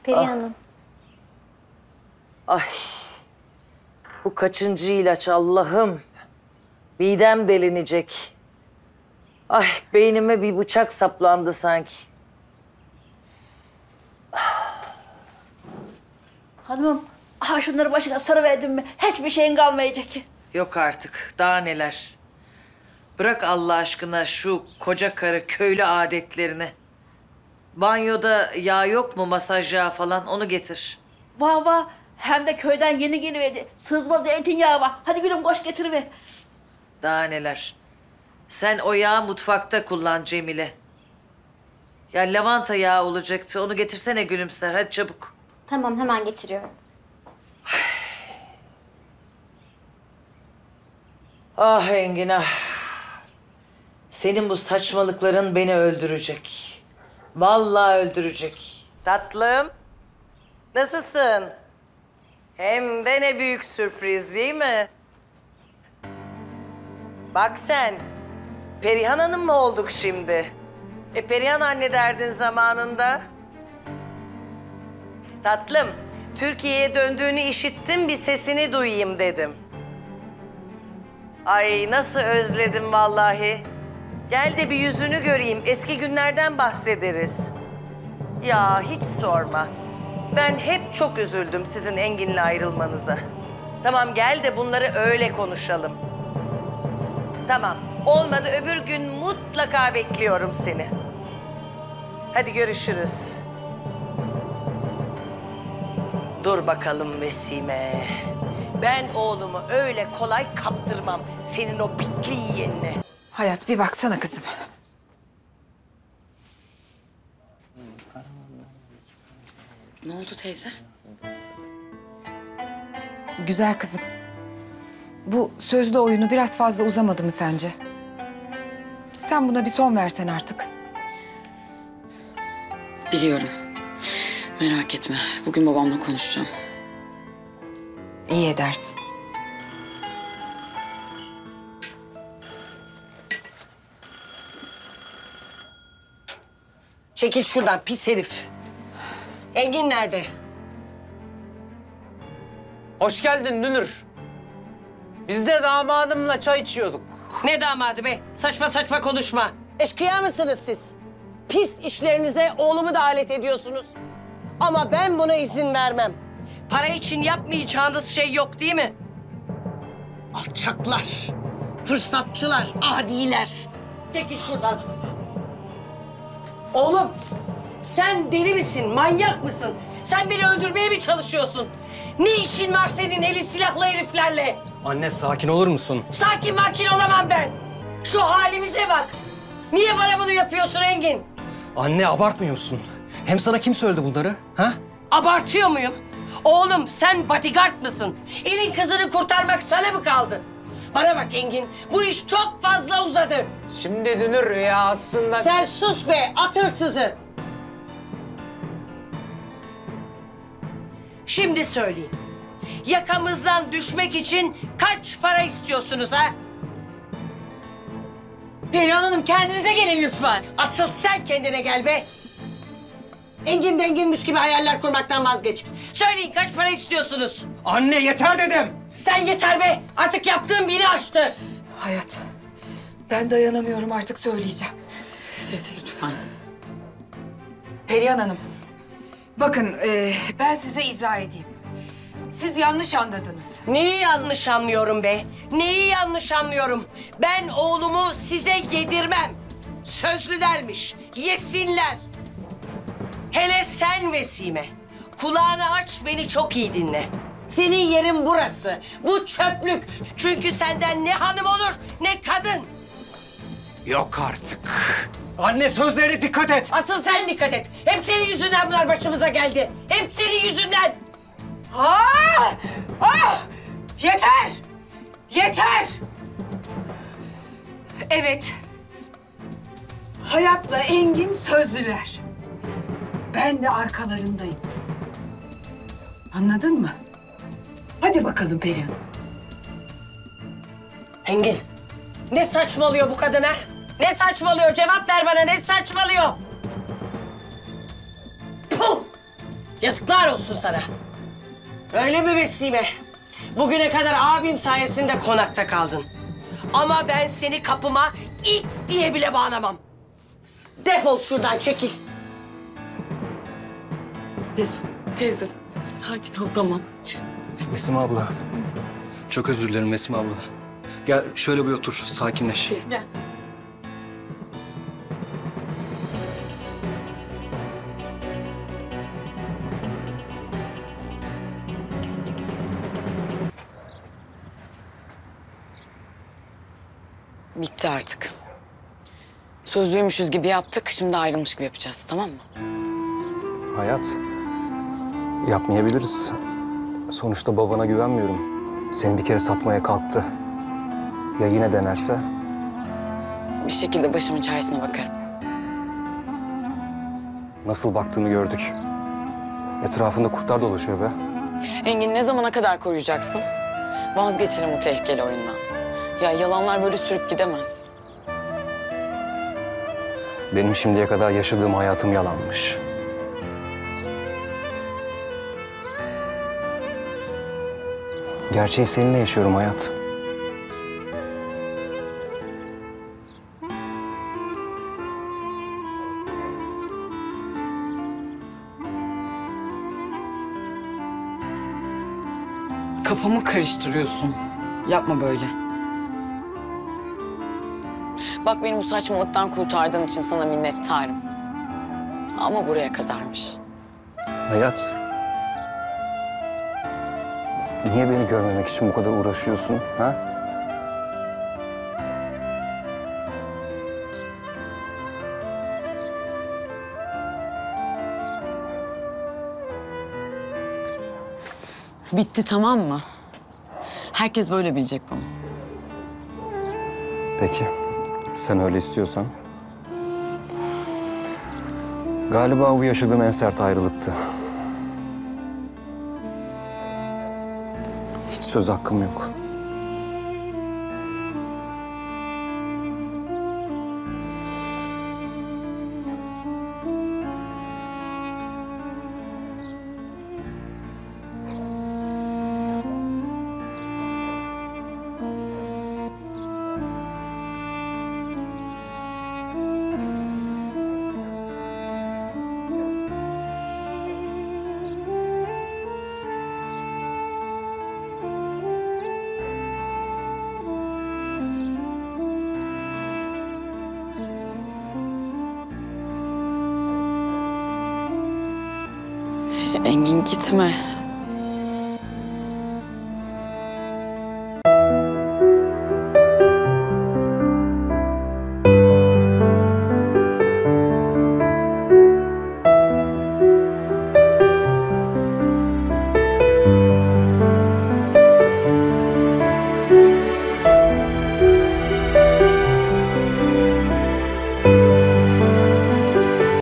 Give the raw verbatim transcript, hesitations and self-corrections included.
Perihan Hanım. Ay. Bu kaçıncı ilaç Allah'ım? Midem delinecek. Ay beynime bir bıçak saplandı sanki. Hanımım, aha şunları başına sarıverdim mi hiçbir şeyin kalmayacak. Yok artık daha neler. Bırak Allah aşkına şu koca karı köylü adetlerini. Banyoda yağ yok mu, masaj yağı falan, onu getir. Vah vah, hem de köyden yeni geliverdi. Sızma zeytinyağı var. Hadi gülüm koş getiriver. Daha neler. Sen o yağı mutfakta kullan Cemile. Ya lavanta yağı olacaktı, onu getirsene Gülümser, hadi çabuk. Tamam, hemen getiriyorum. Ah Engin ah. Senin bu saçmalıkların beni öldürecek. Vallahi öldürecek. Tatlım. Nasılsın? Hem de ne büyük sürpriz değil mi? Bak sen. Perihan Hanım mı olduk şimdi? E Perihan anne derdin zamanında. Tatlım, Türkiye'ye döndüğünü işittim, bir sesini duyayım dedim. Ay nasıl özledim vallahi. Gel de bir yüzünü göreyim, eski günlerden bahsederiz. Ya hiç sorma. Ben hep çok üzüldüm sizin Engin'le ayrılmanıza. Tamam gel de bunları öyle konuşalım. Tamam, olmadı öbür gün mutlaka bekliyorum seni. Hadi görüşürüz. Dur bakalım Vesime. Ben oğlumu öyle kolay kaptırmam senin o bitli yeğenine. Hayat bir baksana kızım. Ne oldu teyze? Güzel kızım. Bu sözlü oyunu biraz fazla uzamadı mı sence? Sen buna bir son versen artık. Biliyorum. Merak etme. Bugün babamla konuşacağım. İyi edersin. Çekil şuradan pis herif. Engin nerede? Hoş geldin Dünür. Biz de damadımla çay içiyorduk. Ne damadı be? Saçma saçma konuşma. Eşkıya mısınız siz? Pis işlerinize oğlumu da alet ediyorsunuz. Ama ben buna izin vermem. Para için yapmayacağınız şey yok değil mi? Alçaklar, fırsatçılar, adiler. Çekil şuradan. Oğlum, sen deli misin, manyak mısın? Sen beni öldürmeye mi çalışıyorsun? Ne işin var senin eli silahlı heriflerle? Anne sakin olur musun? Sakin makin olamam ben. Şu halimize bak. Niye bana bunu yapıyorsun Engin? Anne abartmıyor musun? Hem sana kim söyledi bunları? Ha? Abartıyor muyum? Oğlum sen bodyguard mısın? Elin kızını kurtarmak sana mı kaldı? Bana bak Engin, bu iş çok fazla uzadı. Şimdi Dünür ya aslında... Sen sus be, at hırsızı. Şimdi söyleyin. Yakamızdan düşmek için kaç para istiyorsunuz ha? Perihan Hanım kendinize gelin lütfen. Asıl sen kendine gel be. Engin denginmiş gibi hayaller kurmaktan vazgeç. Söyleyin kaç para istiyorsunuz? Anne yeter dedim. Sen yeter be. Artık yaptığın beni aştı. Hayat, ben dayanamıyorum artık söyleyeceğim. Teyze lütfen. Perihan Hanım, bakın e, ben size izah edeyim. Siz yanlış anladınız. Neyi yanlış anlıyorum be? Neyi yanlış anlıyorum? Ben oğlumu size yedirmem. Sözlülermiş, yesinler. Hele sen Vesime. Kulağını aç, beni çok iyi dinle. Senin yerin burası. Bu çöplük. Çünkü senden ne hanım olur ne kadın. Yok artık. Anne sözlerine dikkat et. Asıl sen dikkat et. Hep senin yüzünden bunlar başımıza geldi. Hep senin yüzünden. Ah! Ah! Yeter! Yeter! Evet. Hayatla Engin sözlüler. Ben de arkalarındayım. Anladın mı? Hadi bakalım Perihan. Engin, ne saçmalıyor bu kadın ha? Ne saçmalıyor? Cevap ver bana, ne saçmalıyor? Puh! Yazıklar olsun sana. Öyle mi Vesime? Bugüne kadar abim sayesinde konakta kaldın. Ama ben seni kapıma it diye bile bağlamam. Defol şuradan, çekil. Teyze, teyze sakin ol tamam. Esma abla. Çok özür dilerim Esma abla. Gel şöyle bir otur, sakinleş. Gel. Bitti artık. Sözlüymüşüz gibi yaptık, şimdi ayrılmış gibi yapacağız, tamam mı? Hayat, yapmayabiliriz. Sonuçta babana güvenmiyorum. Seni bir kere satmaya kalktı. Ya yine denerse? Bir şekilde başımın çaresine bakarım. Nasıl baktığını gördük. Etrafında kurtlar dolaşıyor be. Engin ne zamana kadar koruyacaksın? Vazgeçelim bu tehlikeli oyundan. Ya yalanlar böyle sürüp gidemez. Benim şimdiye kadar yaşadığım hayatım yalanmış. Gerçeği seninle yaşıyorum hayat. Kafamı karıştırıyorsun. Yapma böyle. Bak beni bu saçmalıktan kurtardığın için sana minnettarım. Ama buraya kadarmış. Hayat. Niye beni görmemek için bu kadar uğraşıyorsun, ha? Bitti tamam mı? Herkes böyle bilecek bunu. Peki, sen öyle istiyorsan. Galiba bu yaşadığım en sert ayrılıktı. Hiç söz hakkım yok. Engin gitme.